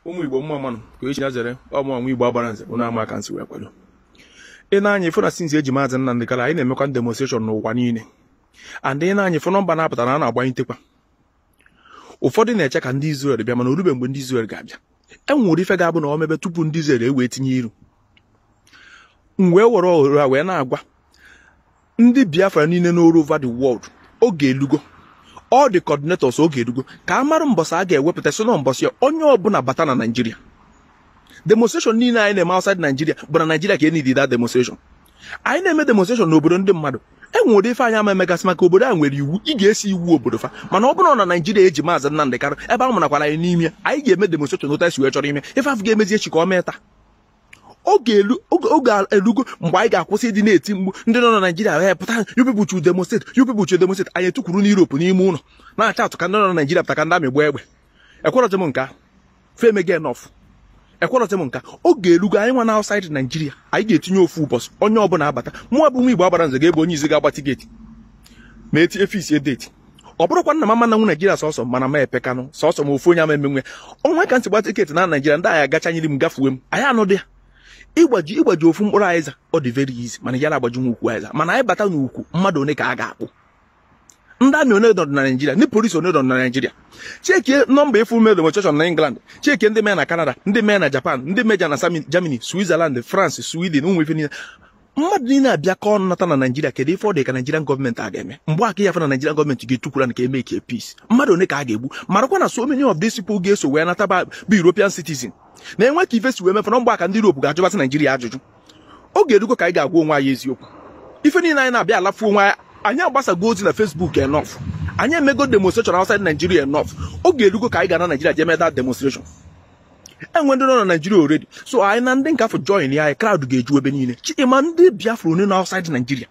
ụmụ Igbo mma mmanụ ka echi ya zere ọmụọnwa Igbo agbara nze bụ na-ama aka nsị wee kwado ị na-anya ifu na sinzi eji maazị Nnamdị Kanu anyị na-emekwa demonstration n'ụwa niile and ị na-anya ifu nọmba na-apụta na a na-agbanyitekwa ụfọdụ na-eche ka ndị Izrel bịa mana orube mgbe ndị Izrel ga-abịa enwere ife ga-abụ na o mebe tupu ndị Izrel ewee tinye iru wee were ohere a wee na-agwa ndị Biafra niile n'all over the world oge elugo all the coordinators oge elugo ka a mara mbọsị a ga-ewepụta so na mbọsị onye ọbụla bata na Nigeria. Demonstration niile anyị na-eme outside Nigeria bụ na Nigeria ka e need that demonstration. Anyị na-eme demonstration n'obodo ndị mmadụ enwere ife anyị ama emegasị maka obodo a nwere iwu ị ga-esi iwu obodo fa mana ọ bụrụ na Nigeria eji maazị Nnamdị Kanu ebe a mụnakwara anyị n'ime anyị ga-eme demonstration n'ụta esi wee chọrọ ime ife afọ ga-emezi echi ka ọ mee taa oge elugo mgbe anyị ga-akwụsị ịdị na-eti mgbu ndị nọ na Nigeria pụta you people should demonstrate anyị etukwuru n'Europe n'ime ụlọ na-acha atụ ka ndị nọ na Nigeria pụta ka ndị amị gba egbe ekwerọtị m nka femege enough ekwerọtị m nka oge elugo anyị nwa na outside Nigeria anyị ga-etinye ofu ụbọchị onye ọbụla abata mụọ bụ ụmụ Igbo agbara nze ga-ebe onye izi ga-agba tiketi ma eti efisi deti ọ bụrụkwa nna mama na nwu Nigeria sọsọ mana ma epe Kanu sọsọ ma ofu onye ama emenwe ọnwa ka ntị gba tiketi na Nigeria ndị anyị agachanyere m gafuwe m anyị anụ dị ya ịgbaji ofu mkpụrụ ayịza ọ dị very easy mana ya na-agbaji nwa ukwu ayịza mana anyị bata n'ukwu mmadụ one ka a ga-akpụ ndị amị one nọ na Nigeria ndị polisi one nọ na Nigeria chekie nọmba efu mee demonstration na England chekie ndị mee na Canada ndị mee na Japan ndị meja na Germany Switzerland France Sweden ụmụ ife niile mmadụ niile abịa ka ọ nata na Nigeria kedu ife ọ dị ka Nigerian gọọmenti a ga-eme mgbe aka ya fe na Nigerian gọọmenti ga-etukwura ka eme ka peace mmadụ one ka a ga-egbu marakwa na so many of these people ga-eso wee nata bụ European citizen na-enwe ka ife si wee mefe na mgbe aka ndị Europe ga-ajụbasị Nigeria ajụjụ oge erugo ka anyị ga-agwa onwe anyị eziokwu ife niile anyị na-abịa alafu onwe anyị agbasago ozi na Facebook enough anyị emego demonstration outside Nigeria enough oge erugo ka anyị ga na Nigeria jee mee that demonstration enwe ndị nọ na Nigeria already so anyị na ndị nkafọ join ya anyị crowd ga-eju ebe niile chima ndị Biafra one na outside Nigeria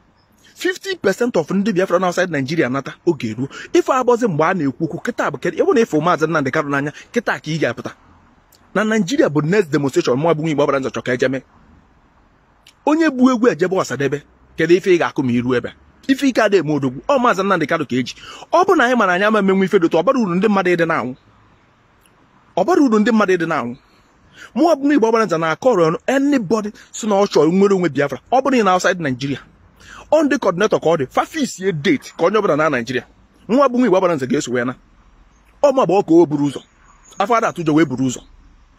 50% of ndị Biafra na outside Nigeria nata oge eruo ife abọzi mgbe a na-ekwu okwu kịta bụ ebe na efe maazị Nnamdị Kanu n'anya kịta ka ị ga-apụta na Nigeria bụ next demonstration mụ abụ Igbo agbara nze chọ ka ejeme onye bu egwu ejebe Ọsadebe kedu ife ị ga-akụ ma iru ebe ife ike adị eme odogwu ọ maazị Nnamdị Kanu ka eji ọ bụ na anyị mara anyị ama emenwe ife dotu ọbara uru ndị mmadụ ịdị na-anwụ mụ abụ Igbo agbara nze na-akọrọ ọnụ anybody so na ọ chọrọ nwere onwe Biafra ọ bụrụ na outside Nigeria ọ ndị coordinator ka ọ dị fafisie date ka onye ọbụla na Nigeria mụ abụ Igbo agbara nze ga-eso wee na ọ ma gbaa ka o buru ụzọ afọ ada atụjọ wee buru ụzọ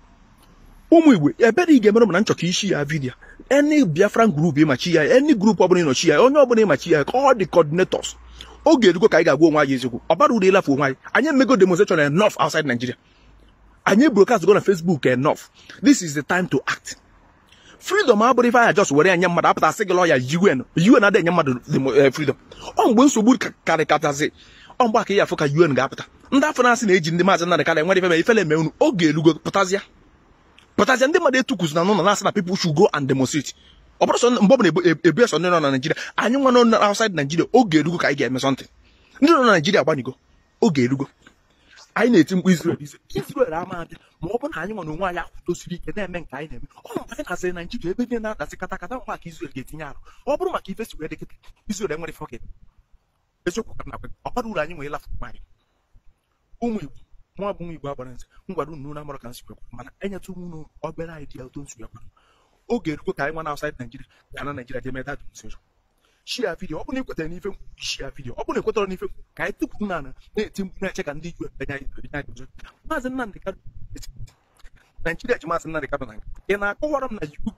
ụmụ Igbo ebere ị ga-emere m na nchọka isi ya vidio any Biafran group ịmachi ya any group ọbụla ịnọchi ya onye ọbụla ịmachi ya all the coordinators oge erugo ka anyị ga-agwa onwe anyị eziokwu ọ bara uru ịlafu onwe anyị anyị emego demonstration enough outside Nigeria anyị broadcast go na Facebook enough this is the time to act freedom abụrụ ife anya just were anya mmadụ apụta asị gị lọya UN adị enye mmadụ freedom ọ mgbe nsogbu karịkatazi ọ mgbe aka ya afụ ka UN ga-apụta ndị afọ na-asị na-eji ndị maazị Nnamdị Kanu enwere ife ifele eme unu oge elugo pụtazịa ndị mmadụ etukwuzi na n'ụlọ na-asị na people should go and demonstrate ọ bụrụ sọ mgbe ọ bụla ebu eso ndị nọ na Nigeria anyị nwa nọ outside Nigeria oge erugo ka anyị ga-eme something ndị nọ na Nigeria agbanigo oge erugo anyị na-eti mkpu Israel ama abịa ma ọ bụrụ na anyị nwa na onwe anyị akwụdosiri ike na-eme nke anyị na-eme ọ mgbe anyị na-asịrị Nigeria ebe niile na-adasị katakata mgbe aka Israel ga-etinye arụ ọ bụrụ maka ife si wee dịkịta Israel enwere ife eziokwu ka na-akwe ọ bara uru anyị nwere ịlafu anyị ụmụ Igbo mụ abụ Igbo agbara nze ngwado unu na amara ka nsi kwekwa mana enyetụ unu obere idea otu nsi kwekwa oge erugo ka anyị nwa na outside Nigeria ga na Nigeria jee mee that demonstration share video ọ bụ na ikwetara n'ife share video ọ bụ na ekwetara n'ife ka anyị tupu na na-eti mkpu na-eche ka ndị UN maazị Nnamdị Kanu Nigeria ji maazị Nnamdị Kanu na ị na-akọwara m na iwu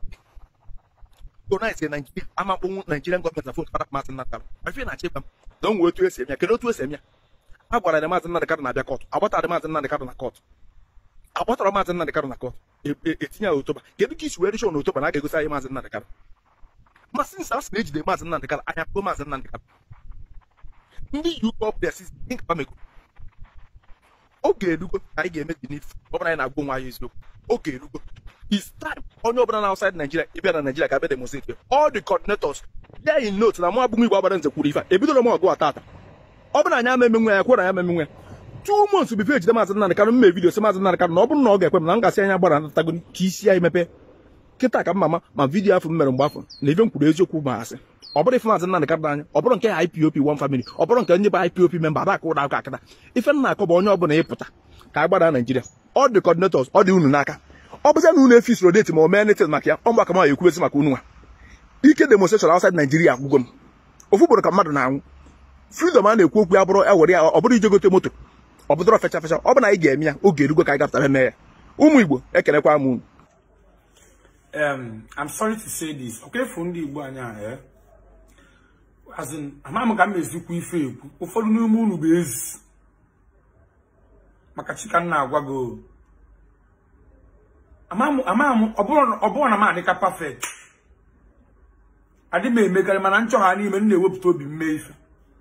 gọnaisi Nigeria ama mkpọnwụ Nigerian gọọmenti na fon kpara maazị Nnamdị Kanu ife na-achị gwa m na o nwere otu esi eme ya kedu otu esi eme ya a gwara na maazị Nnamdị Kanu na-abịa kọtụ agbatara maazị Nnamdị Kanu na kọtụ agbatara maazị Nnamdị Kanu na kọtụ etinye ya Oktoba kedu ka isi were shọ na Oktoba na a ga-egosi anyị maazị Nnamdị Kanu masị nsị asị na-ejide maazị Nnamdị Kanu anya kpụọ maazị Nnamdị Kanu ndị UK mego oge erugo anyị ga-eme dị n'ifu ọ bụla anyị na-agwa onwe anyị eziokwu oge erugo is time onye ọbụla na outside Nigeria ịbịa na Nigeria ga-abịa demonstrate all the coordinators ya in note na mụ abụ Igbo agbara nze kwuru ife ebidoro m ọgụ atata ọ bụrụ na anyị ama emenwe ya kwere ya emenwe 2 months before ejide maazị Nnamdị Kanu mme vidio si maazị Nnamdị Kanu na ọ bụrụ na ọ ga-ekwe m na m gasị anya gbara natago ka isi anyị mepe kịta ka mma ma vidio afọ m mere mgbe afọ na ife m kwuru eziokwu ma asị ọ bụrụ ife maazị Nnamdị Kanu anya ọ bụrụ nke IPOB one family ọ bụrụ nke ndị bụ IPOB member ada aka ụda aka akịta ife m na-akọ bụ onye ọbụla ịpụta ka a gbada Nigeria all the coordinators ọ dị unu n'aka ọ bụzi na unu efisiro date ma o mee anything maka ya ọ maka ma ekwubesi maka unu nwa ike demonstration outside Nigeria gwụgo m ofu ugboro ka mmadụ na-anwụ freedom a na-ekwu okwu ya bụrụ ewere ya ọ bụrụ ije gote moto ọ bụdọrọ fecha fecha ọ bụ na anyị ga-eme ya oge erugo ka anyị gapụtara mee ya ụmụ Igbo ekelekwa m unu. I'm sorry to say this. Okay, for ndị Igbo anya as in amam ka mezikwu ife ekwu ụfọdụ n'ime unu bụ ezi maka chika nna agwa go amam ọbụrụ na m adịka perfect adị m emegara mana nchọgha n'ime m na-ewepụta obi mme ife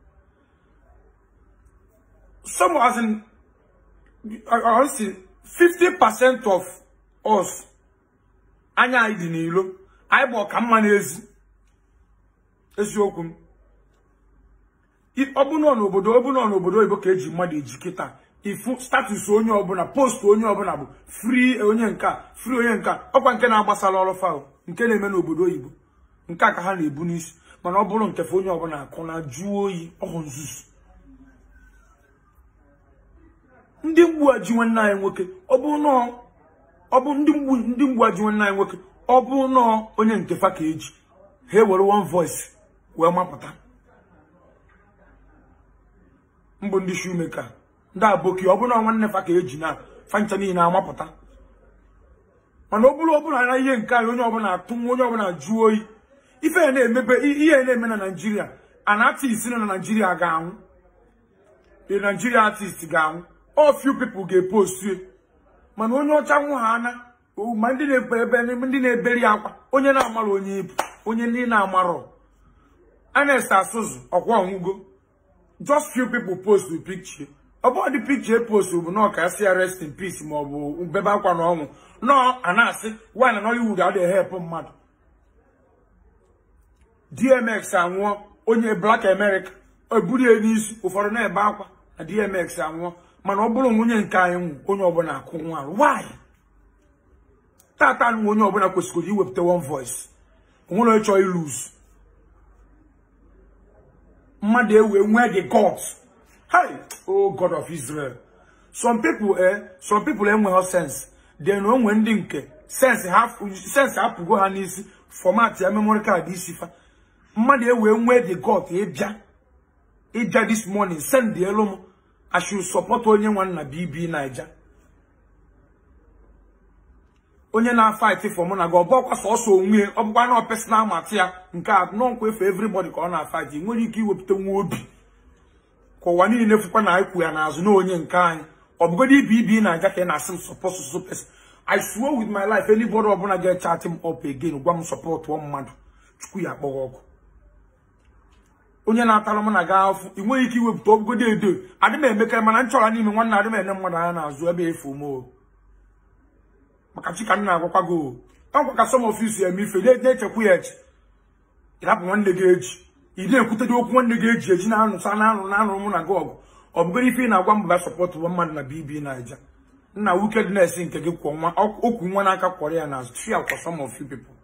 some as in I see 50% of us anya anyị dị n'ilo anyị bụ ọka mma n'ezi eziokwu m ọbụna n'obodo oyibo ka eji mmadụ eji kịta ifu status onye ọbụla post onye ọbụla bụ free onye nka free onye nka ọkwa nke na-agbasala ọrụ fa nke na-eme n'obodo oyibo nke a ka ha na-ebu n'isi mana ọ bụrụ nke onye ọbụla akụ na jụọ oyi ọhụ nzuzu ndị mgbu aji nwanne anyị nwoke ọ bụ ndị mgbu aji nwanne anyị nwoke ọ bụ nọọ onye nke fa ka eji ha ewere one voice wee mapụta mbụ ndị shumeka ndị aboki ọ bụ nọọ nwanne fa ka eji na fancha niile amapụta mana ọ bụrụ na ihe nke anyị onye ọbụla atụ onye ọbụla jụọ oyi ife na-eme na Nigeria an artist nọ na Nigeria ga-anwụ the Nigeria artist ga-anwụ all few people ga-epost mana onye ọcha nwụ ha ana ma ndị na-eberi akwa onye na-amara onye ibu onye ndị na-amarọ ana-ese asụzụ ọkwa ọnwụgo just few people post the picture about the picture post bụ na ọka si rest in peace ma ọ bụ bebe akwa na ọnwụ no ana-asị why na Nollywood adịghị help mmadụ DMX anwụọ onye Black America eburu ya n'isi ụfọdụ na-ebe akwa na DMX anwụọ mana ọ bụrụ onye nke anyị nwụ onye ọbụla akụ nwa why tata nụ onye ọbụla kwesịrị iwepụta one voice onwere onye chọọ ilose mmadụ ewe nwee the gods hey oh God of Israel some people enweghị sense then onwe ndị nke sense hapụgo ha n'isi format ya memory card isi fa mmadụ ewe nwee the god ịbịa this morning send the elu m I should support onye nwanna BB Naija onye na fight for mụ na go ọbọkwa sọsọ onwe ọ bụkwa na personal matter ya nke a no nkwe for everybody ka ọ na fight nwere ike iwepụta nwa obi ka ụwa niile fụkwa na ikwu ya n'azụ na onye nke anyị ọ bụgodị BB Naija ka na asị support so person I swear with my life anybody ọbụla ga chat him up again gwa m support one mmadụ chukwu ya akpọghọ ọkụ onye na-atara m na ga afụ I nwere ike iwepụta ogodo edo adị m emekere mana nchọrọ n'ime nwanne adị m ene mmadụ anya n'azụ ebe efu m maka chika nna agwakwa go ọkwa ka some of you si eme ife na-echekwa ya echi ịrapụ nwanne gị eji ị na-ekwutedị okwu nwanne gị eji na-anụsa na-anụ mụ na gị ọgụ ọ bụgoro ife ị na-agwa mba sọpọtụ bụ mmadụ na BB Naija nna wickedness nke gị kwọ nwa okwu nwa n'aka kwọrọ ya n'azụ chi akwa some of you people